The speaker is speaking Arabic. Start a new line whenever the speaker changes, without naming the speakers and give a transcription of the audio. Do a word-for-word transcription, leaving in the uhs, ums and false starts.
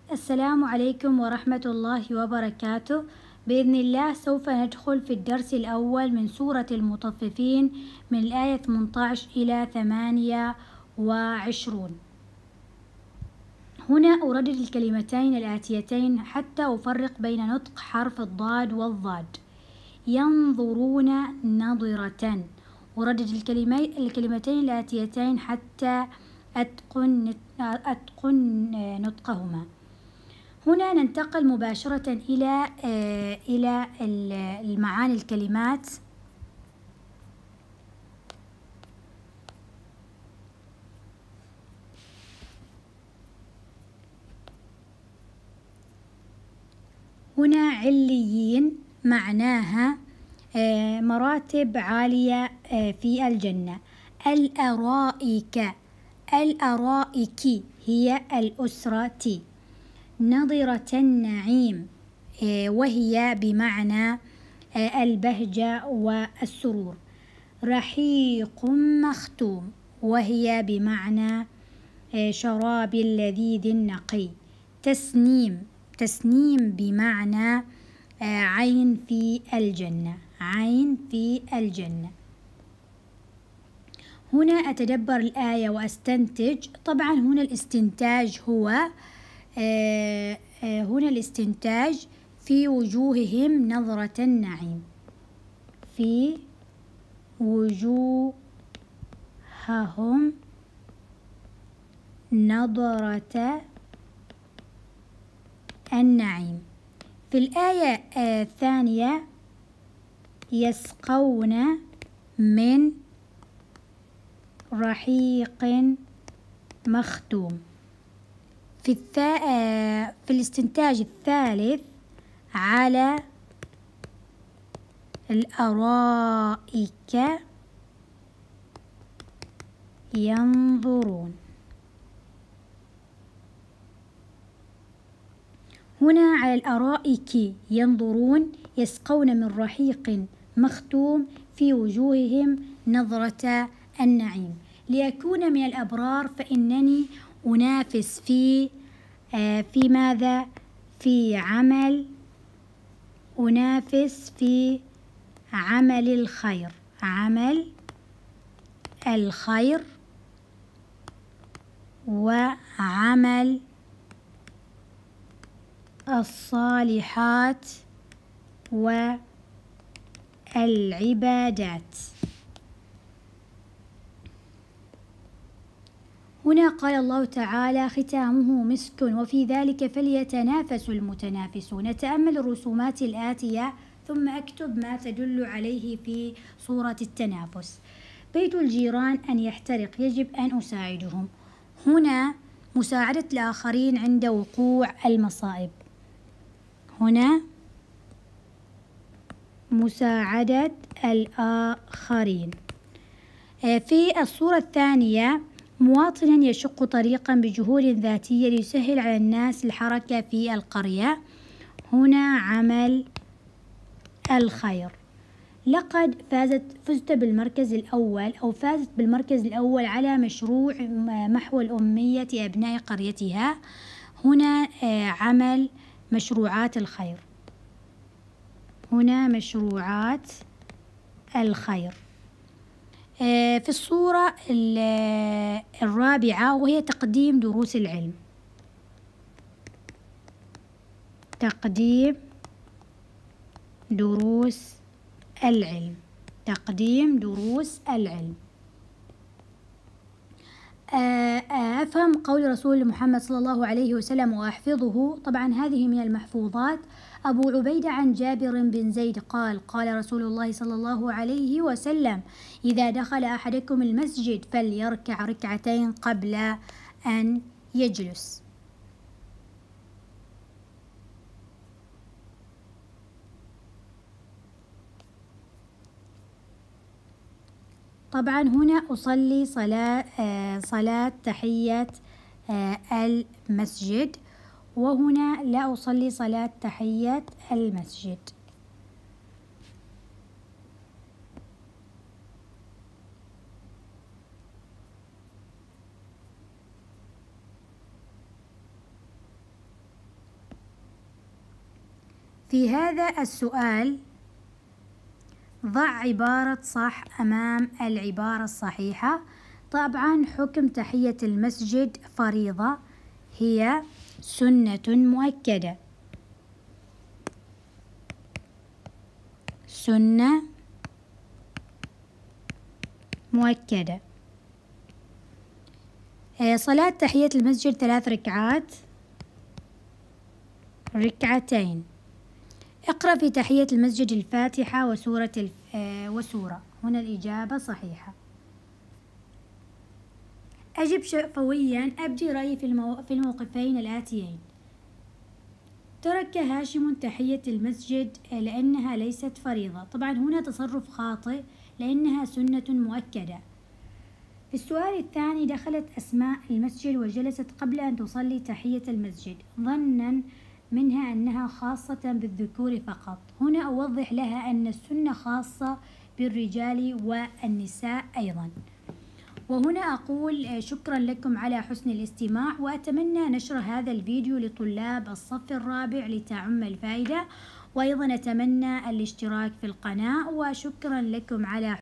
السلام عليكم ورحمة الله وبركاته. بإذن الله سوف ندخل في الدرس الأول من سورة المطففين من الآية ثمانية عشر إلى ثمانية وعشرون. هنا أردد الكلمتين الآتيتين حتى أفرق بين نطق حرف الضاد والضاد. ينظرون نظرة. أردد الكلمتين الآتيتين حتى أتقن أتقن نطقهما. هنا ننتقل مباشرة إلى إلى المعاني الكلمات. هنا عليين معناها مراتب عالية في الجنة. الأرائك الأرائك هي الأسرة. نظرة النعيم وهي بمعنى البهجة والسرور. رحيق مختوم وهي بمعنى شراب لذيذ نقي. تسنيم تسنيم بمعنى عين في الجنة عين في الجنة. هنا أتدبر الآية وأستنتج. طبعا هنا الاستنتاج هو آه آه هنا الاستنتاج في وجوههم نظرة النعيم. في وجوههم نظرة النعيم. في الآية آه الثانية يسقون من رحيق مختوم. في, الثا... في الاستنتاج الثالث على الأرائك ينظرون. هنا على الأرائك ينظرون يسقون من رحيق مختوم في وجوههم نظرة النعيم. لأكون من الأبرار فإنني أنافس في آه في ماذا؟ في عمل أنافس في عمل الخير عمل الخير وعمل الصالحات والعبادات. هنا قال الله تعالى ختامه مسك وفي ذلك فليتنافس المتنافسون. نتأمل الرسومات الآتية ثم أكتب ما تدل عليه في صورة التنافس. بيت الجيران أن يحترق يجب أن أساعدهم. هنا مساعدة الآخرين عند وقوع المصائب. هنا مساعدة الآخرين. في الصورة الثانية مواطن يشق طريقا بجهود ذاتية ليسهل على الناس الحركة في القرية. هنا عمل الخير. لقد فازت فزت بالمركز الأول أو فازت بالمركز الأول على مشروع محو الأمية أبناء قريتها. هنا عمل مشروعات الخير. هنا مشروعات الخير. في الصورة الرابعة وهي تقديم دروس العلم. تقديم دروس العلم تقديم دروس العلم. أفهم قول رسول محمد صلى الله عليه وسلم وأحفظه. طبعا هذه من المحفوظات. أبو عبيدة عن جابر بن زيد قال قال رسول الله صلى الله عليه وسلم إذا دخل أحدكم المسجد فليركع ركعتين قبل أن يجلس. طبعا هنا أصلي صلاة صلاة تحية المسجد وهنا لا أصلي صلاة تحية المسجد. في هذا السؤال ضع عبارة صح أمام العبارة الصحيحة. طبعا حكم تحية المسجد فريضة، هي سنة مؤكدة، سنة مؤكدة. صلاة تحية المسجد ثلاث ركعات، ركعتين. اقرأ في تحية المسجد الفاتحة وسورة الف... وسورة. هنا الإجابة صحيحة. أجب شفويا، أبدي رأيي في, المو... في الموقفين الآتيين. ترك هاشم تحية المسجد لأنها ليست فريضة. طبعا هنا تصرف خاطئ لأنها سنة مؤكدة. في السؤال الثاني دخلت أسماء المسجد وجلست قبل أن تصلي تحية المسجد ظنا منها أنها خاصة بالذكور فقط. هنا أوضح لها أن السنة خاصة بالرجال والنساء أيضا. وهنا أقول شكرا لكم على حسن الاستماع، وأتمنى نشر هذا الفيديو لطلاب الصف الرابع لتعم الفائدة، وأيضا أتمنى الاشتراك في القناة، وشكرا لكم على